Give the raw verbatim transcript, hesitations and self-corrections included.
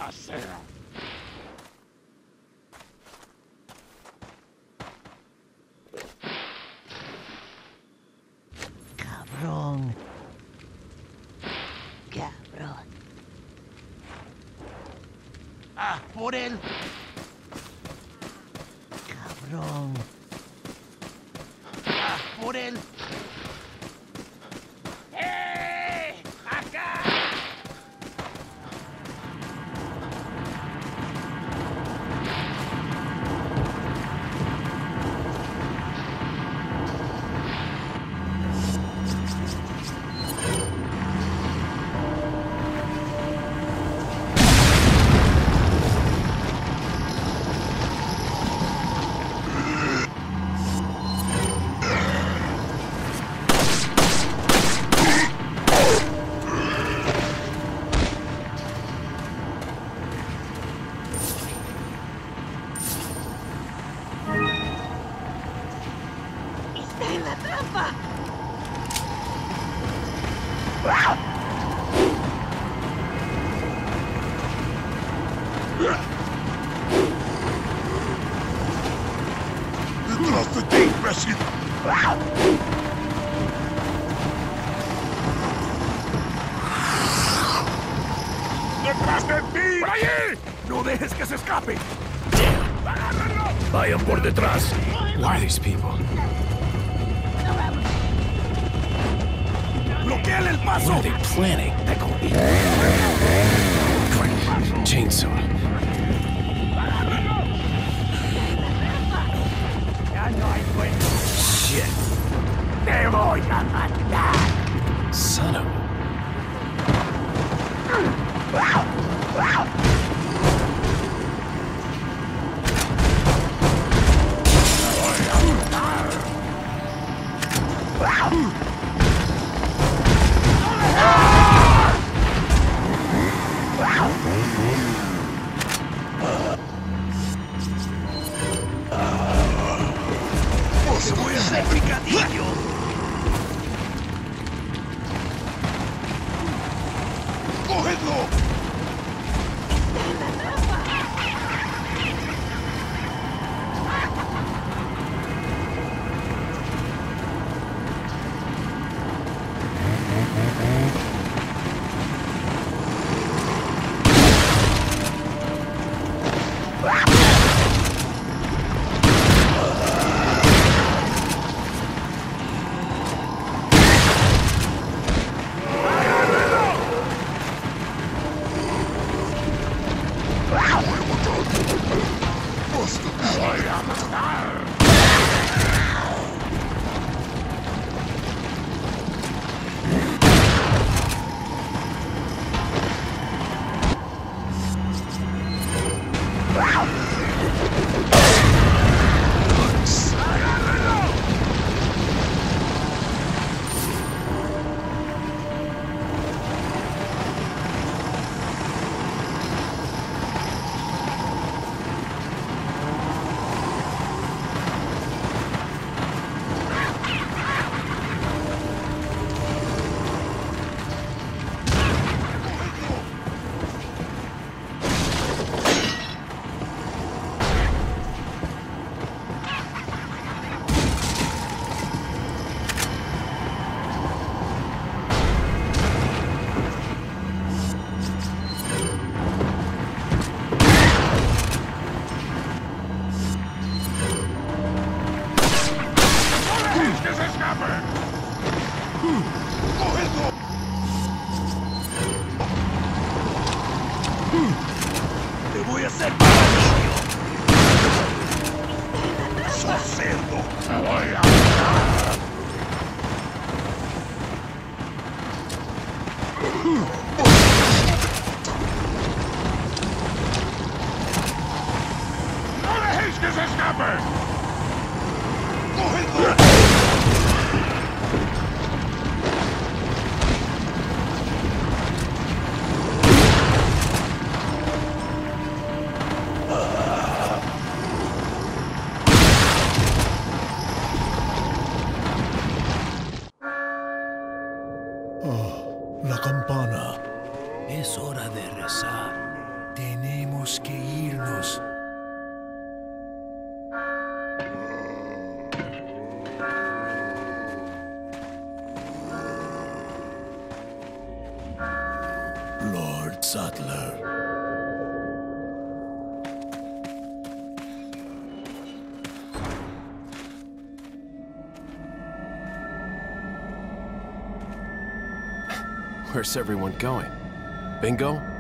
¡Maldita sea! Cabrón. Cabrón. ¡Ah, por él! Cabrón. ¡Ah, por él! ¡Eh! ¡Acá! ¡Está en la trampa! ¡Detrás de ti, imbécil! ¡Detrás de ti! ¡Por allí! ¡No dejes que se escape! ¡Agárralo! Vayan por detrás. Look at these people. ¡Bloqueale el paso! What are they planning? They're gonna be... Chainsaw. ¡Ya no hay vuelta! Shit. ¡Te voy a matar! Son of a... ¡Te voy a hacer picadillo! ¡Cógedlo! ¡Te voy a hacer picadillo! ¡Sos cerdo! ¡Te voy a matar! ¡No dejéis que se escape! ¡Cógedlo! Oh, la campana. Es hora de rezar. Tenemos que irnos. Lord Sattler. Where's everyone going? Bingo?